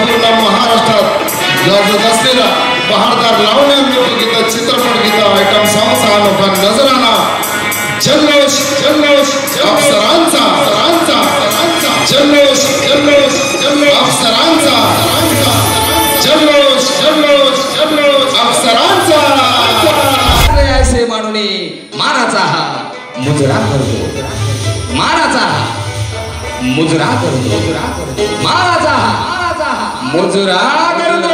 संपूर्ण महाराष्ट्रात गाजत असलेला बहारदार लावण्या लोकगीत चित्रपट गीत आयटम सॉंग्स हा लोका नजराना जल्लोष जल्लोष अप्सरांचा जल्लोष जल्लोष अप्सरांचा जल्लोष जल्लोष जल्लोष अप्सरांचा ऐसे मानूने मानाचा हा मुजरा करतो मानाचा हा मुजरा करतो मानाचा हा मुजरा करतो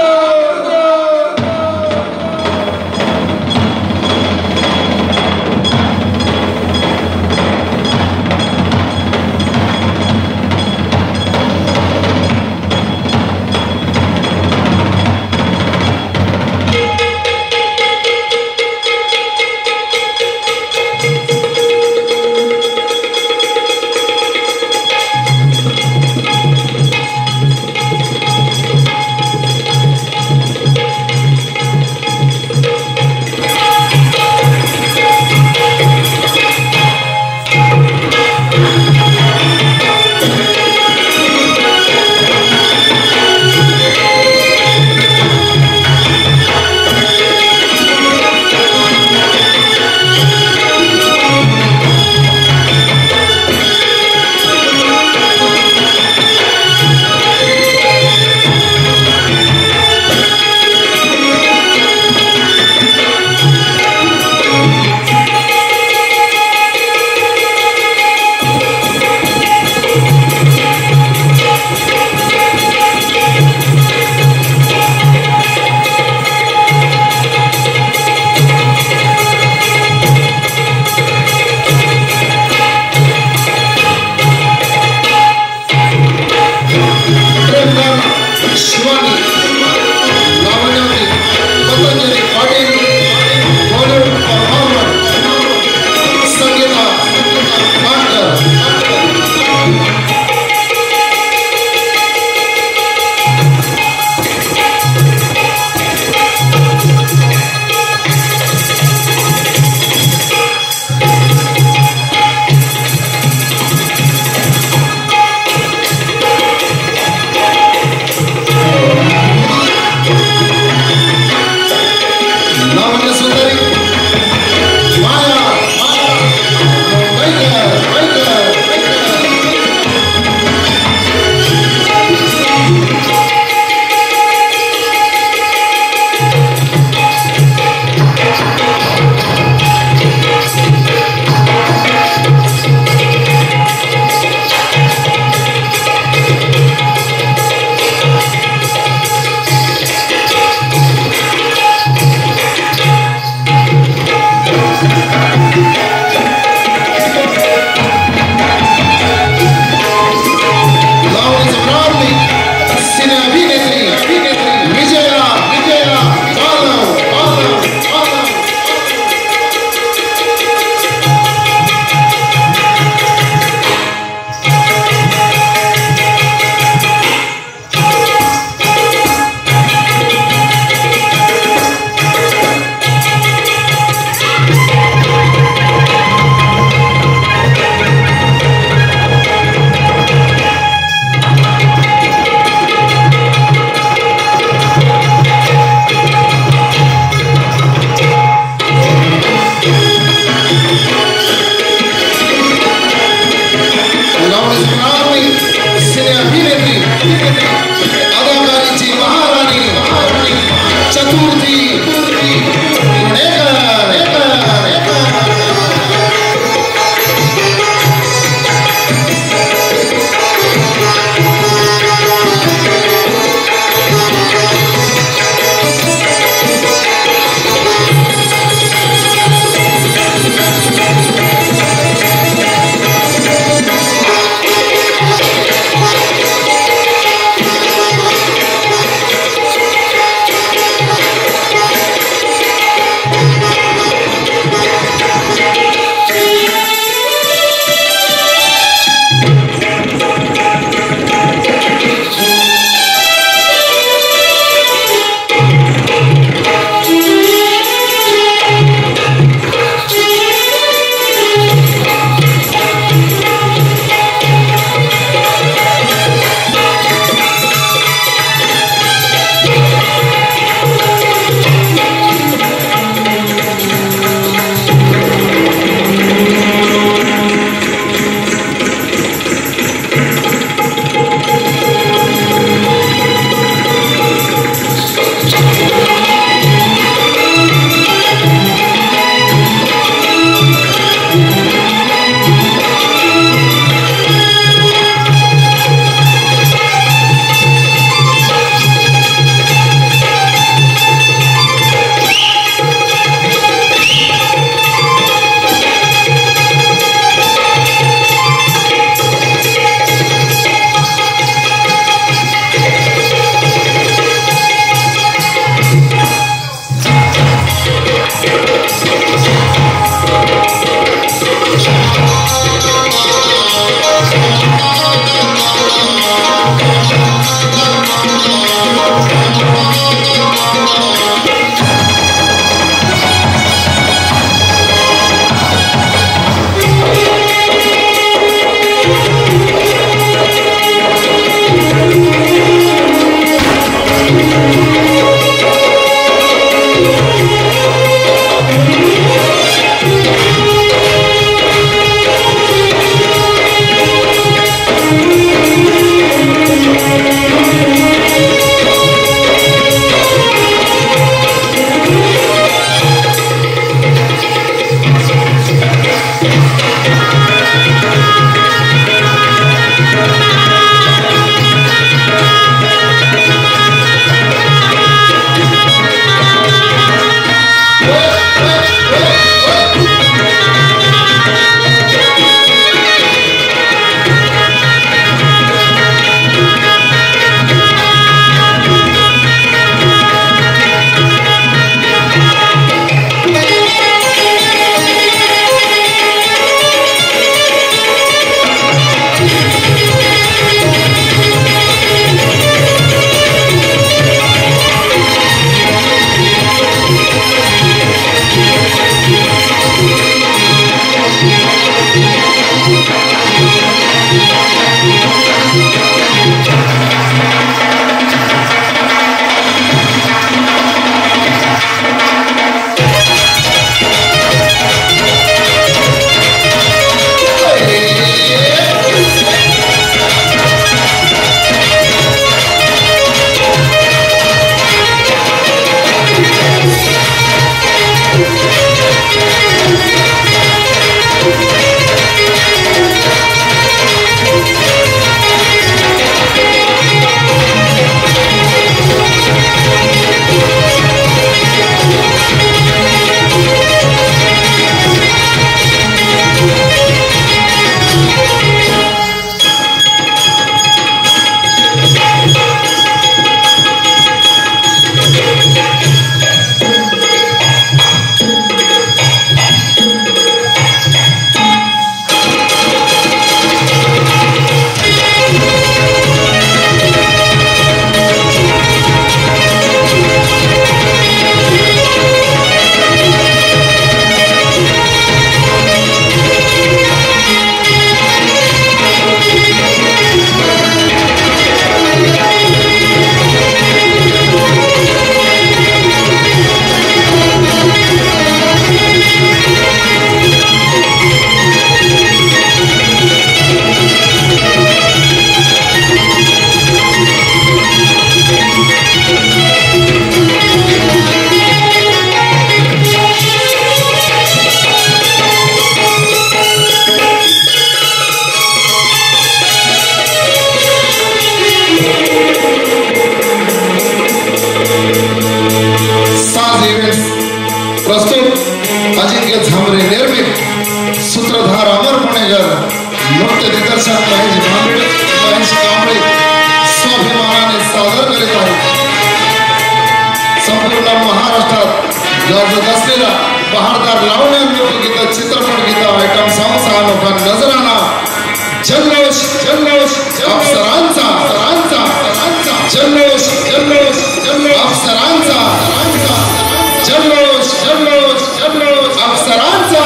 झांबरे निर्मित सूत्रधार अमर पुणेकर नृत्य दिग्दर्शक महेश कांबळे स्वाभिमानाने सादर करीत आहेत. संपूर्ण महाराष्ट्रात गाजत असलेला बहारदार लावणी लोकगीत चित्रपट गीत आयटम सॉंग्स हा अनोखा नजराना जल्लोष जल्लोष अप्सरांचा जल्लोष जल्लोष अप्सरांचा जल्लोष जल्लोष जल्लोष अप्सरांचा.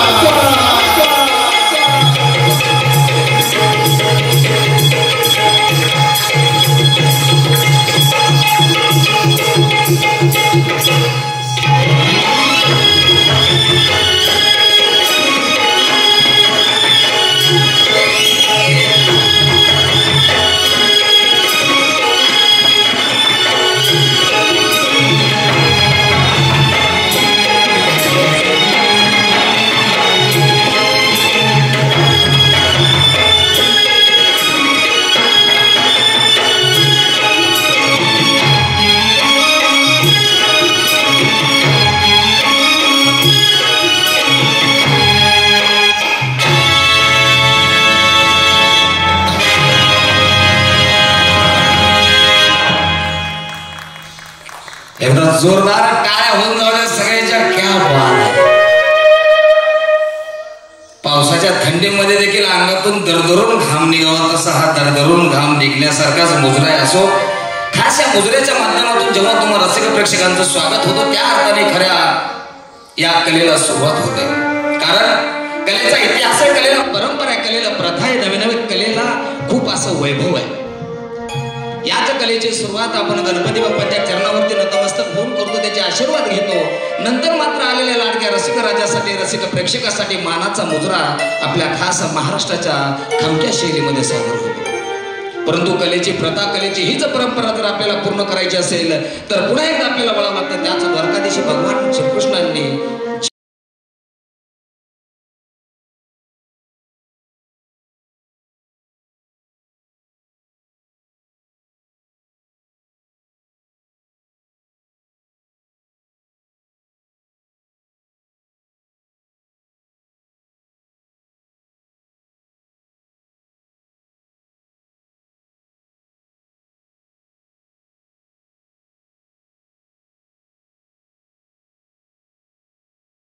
एकदा जोरदार टाळ्या होऊन जाऊ द्या सगळ्यांच्या. क्या बात आहे. पावसाच्या थंडीमध्ये देखील अंगातून दरदरून घाम निघावा तसा हा दरदरून घाम निघण्यासारखाच मुजरा आहे. असो खास या मुजऱ्याच्या माध्यमातून जेव्हा तुम्हाला रसिक प्रेक्षकांचं स्वागत होतं त्या अर्थाने खऱ्या या कलेला सुरुवात होते. कारण कलेचा इतिहास आहे, कलेला परंपरा आहे, कलेला प्रथा आहे, नवीन नवीन कलेला खूप असं वैभव आहे. याच कलेची सुरुवात आपण गणपती बाप्पाच्या चरणावरती नतमस्तक होऊन करतो, त्याचे आशीर्वाद घेतो. नंतर मात्र आलेल्या लाडक्या रसिक राजासाठी रसिक प्रेक्षकासाठी मानाचा मुजरा आपल्या खास महाराष्ट्राच्या खामक्या शैलीमध्ये सादर होतो. परंतु कलेची प्रथा, कलेची हीच परंपरा जर आपल्याला पूर्ण करायची असेल तर पुन्हा एकदा आपल्याला वळावं लागतं. त्याच द्वारकाधीश भगवान श्रीकृष्णांनी